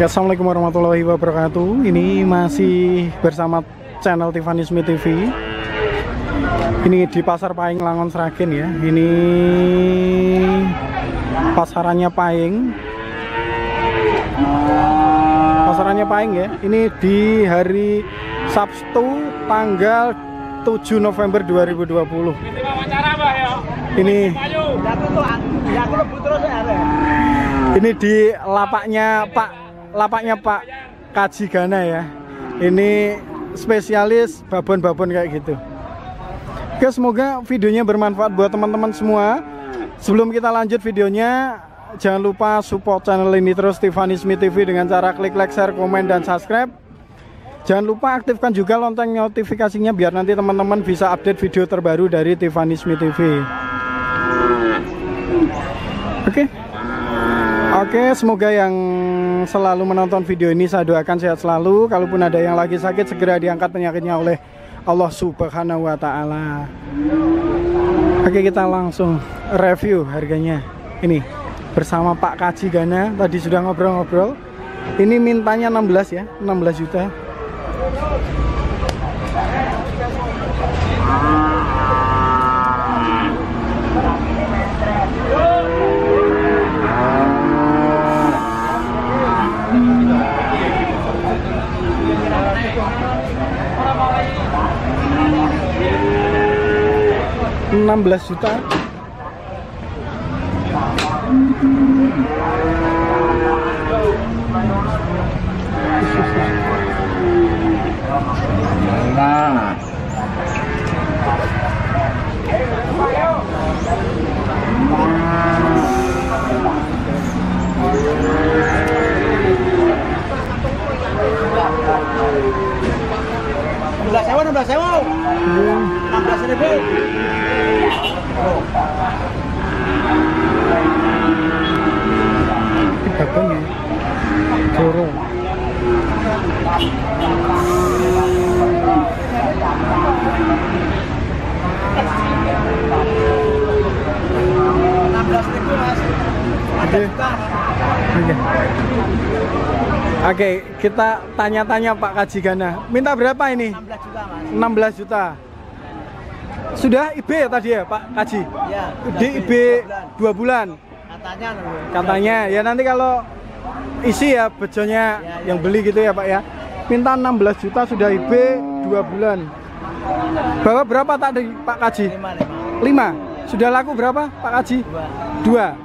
Assalamualaikum warahmatullahi wabarakatuh. Ini masih bersama channel Tifanisme TV. Ini di Pasar Paying Langon Sragen ya. Ini pasarannya Paying. Pasarannya Paying ya. Ini di hari Sabtu tanggal 7 November 2020. Ini di lapaknya Pak Kaji Gana ya. Ini spesialis babon-babon kayak gitu. Oke, semoga videonya bermanfaat buat teman-teman semua. Sebelum kita lanjut videonya, jangan lupa support channel ini terus, Tifanisme TV, dengan cara klik like, share, komen, dan subscribe. Jangan lupa aktifkan juga lonceng notifikasinya biar nanti teman-teman bisa update video terbaru dari Tifanisme TV. Oke, semoga yang selalu menonton video ini saya doakan sehat selalu. Kalaupun ada yang lagi sakit, segera diangkat penyakitnya oleh Allah Subhanahu wa Ta'ala. Oke, kita langsung review harganya. Ini bersama Pak Kaji Gana, tadi sudah ngobrol-ngobrol. Ini mintanya 16 ya, 16 juta. $16 juta. Nah. $16.000. $16.000. Babonnya Joro. Oke, kita tanya-tanya Pak Kaji Gana. Minta berapa ini? 16 juta, Mas. 16 juta. Sudah IB ya tadi ya Pak Kaji? Ya. Di IB 2 bulan. Katanya ya, nanti kalau isi ya bejonya yang beli gitu ya Pak ya. Minta 16 juta, sudah IB 2 bulan. Bawa berapa tadi Pak Kaji? 5. Sudah laku berapa Pak Kaji? 2.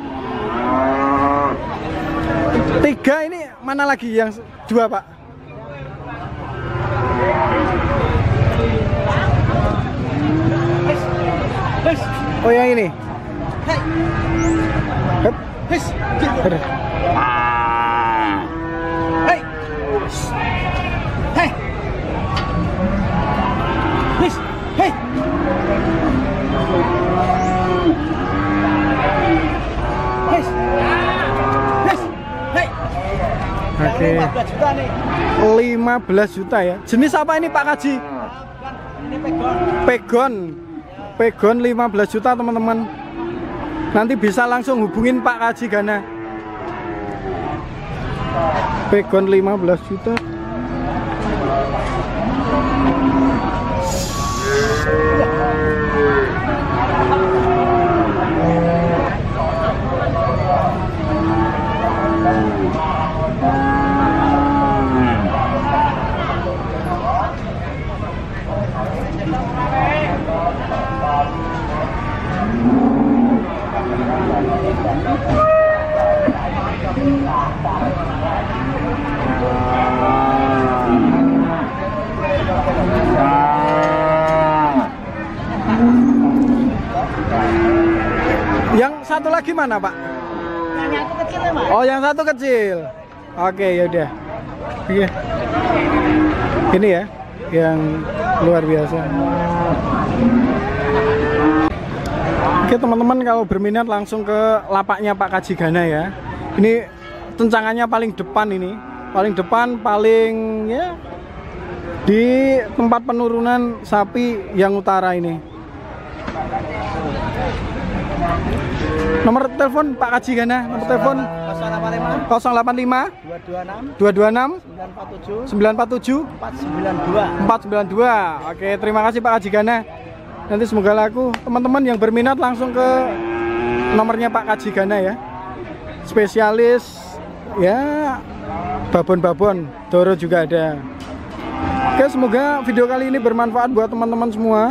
3 ini mana lagi yang 2 Pak? Oh yang ini. Oke. 15 juta ya. Jenis apa ini Pak Kaji? Ini Pegon 15 juta teman-teman. Nanti bisa langsung hubungin Pak Kaji Gana. Pegon 15 juta. Yang satu lagi mana Pak? Yang satu kecil ya Mas. Oh yang satu kecil. Oke yaudah. Iya. Ini ya yang luar biasa. Oke teman-teman, kalau berminat langsung ke lapaknya Pak Kaji Gana ya. Ini tencangannya paling depan ini. Paling depan, paling ya di tempat penurunan sapi yang utara ini. Nomor telepon Pak Kaji Gana, nomor telepon 085 226 947 492. Oke, terima kasih Pak Kaji Gana. Nanti semoga laku. Teman-teman yang berminat langsung ke nomornya Pak Kaji Gana ya. Spesialis ya babon-babon, doro juga ada. Oke, semoga video kali ini bermanfaat buat teman-teman semua.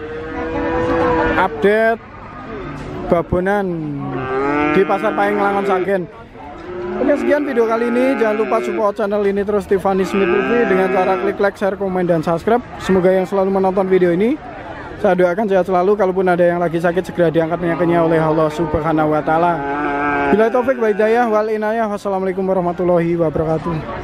Update babonan di Pasar Pahing Langon Sragen. Oke, sekian video kali ini. Jangan lupa support channel ini terus, Tiffany Smith TV, dengan cara klik like, share, komen, dan subscribe. Semoga yang selalu menonton video ini, saya doakan sehat selalu. Kalaupun ada yang lagi sakit, segera diangkat penyakitnya oleh Allah Subhanahu wa Ta'ala. Bila taufik wa hidayah wal inayah. Wassalamualaikum warahmatullahi wabarakatuh.